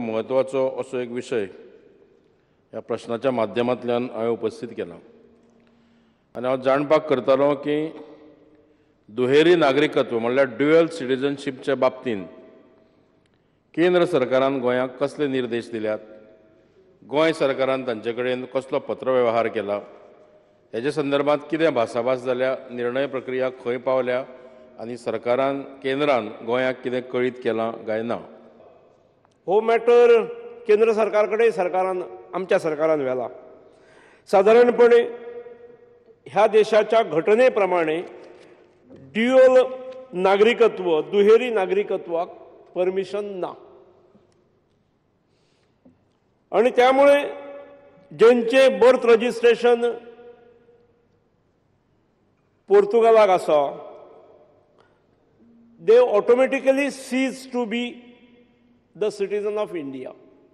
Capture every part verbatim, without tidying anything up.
म्हत्वाचो असो एक विशय ह्या प्रश्नाच्या माध्यमांतल्यान हांवें उपस्थित केला आनी हांव जाणपाक करतालों की दुहेरी नागरिकत्व म्हणल्यार ड्युअल सिटीजनशीपच्या बाबतींत केंद्र सरकारान गोंयाक कसले निर्देश दिल्यात, गोंय सरकारान तांचे कडेन कसलो पत्रव्यवहार केला, हेजे संदर्भांत कितें भासाभास जाल्या, निर्णय प्रक्रिया खंय पावल्या आनी सरकारान केंद्रान गोंयाक कितें कळीत केलां काय ना। हो मॅटर केंद्र सरकार कडेन सरकारान आमच्या सरकारान व्हेला। सादारणपणे ह्या देशाच्या घटने प्रमाणे ड्युअल नागरिकत्व दुहेरी नागरिकत्वाक परमिशन ना आणि त्यामुळे ज्यांचे बर्थ रजिस्ट्रेशन पोर्तुगालाक आसा they automatically cease to be the citizen of India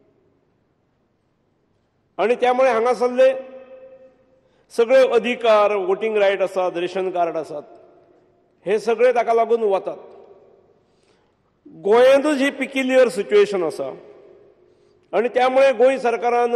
आणि त्यामुळे हांगासरले सगळे अधिकार वोटिंग रायट आसात, रेशन कार्ड आसात, हे सगळे ताका लागून वतात। गोंयांतूच ही पिक्युलियर सिच्युएशन आसा आणि त्यामुळे गोंय सरकारान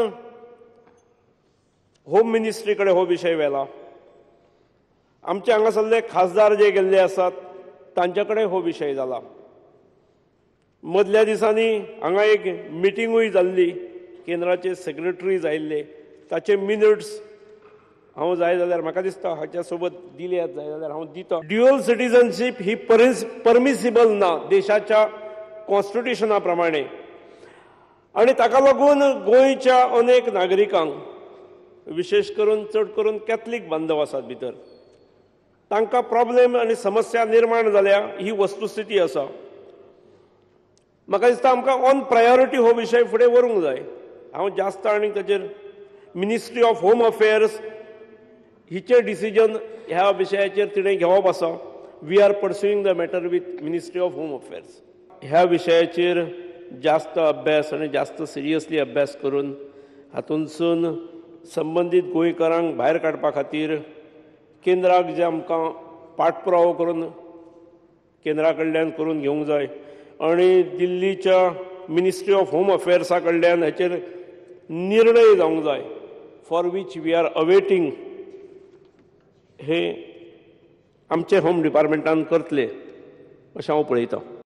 होम मिनिस्ट्री कडेन हो विशय व्हेला। आमचे हांगासरले खासदार जे गेल्ले आसात तांचे कडेन हो विशय जाला। मदल्या दिसांनी हांगा एक मिटिंगूय जाल्ली, केंद्राचे सेक्रेटरीज आयिल्ले, ताचे मिनिट्स हांव जाय जाल्यार म्हाका दिसता हाच्या सोबत दिल्यात जाय जाल्यार हांव दिता। ड्युअल सिटीजनशीप ही परमिसिबल ना देशाच्या कॉन्स्टिट्युशना प्रमाणे आणि ताका लागून गोंयच्या अनेक नागरिकांक विशेष करून चड करून कॅथलीक बांधव आसात भितर तांकां प्रॉब्लेम आनी समस्या निर्माण जाल्या ही वस्तुस्थिती आसा। म्हाका दिसता आमकां ऑन प्रायोरिटी हो विशय फुडें व्हरूंक जाय। हांव जास्त आनी ताचेर मिनिस्ट्री ऑफ होम अफेर्स हिचें डिसिजन ह्या विशयाचेर तिणें घेवप आसा। We are pursuing the matter with ministry of home affairs. ह्या विशयाचेर जास्त अभ्यास आनी जास्त सिरियसली अभ्यास करून हातूंतसून संबंदीत गोंयकारांक भायर काडपा खातीर केंद्राक जे आमकां पाठपुरावो करून केंद्रा कडल्यान करून घेवंक जाय आणि दिल्लीच्या मिनिस्ट्री ऑफ होम अफेर्सा कडल्यान हाचेर निर्णय जावंक जाय for which we are awaiting हे आमचे होम डिपार्टमेंटान करतले अशें हांव पळयतां।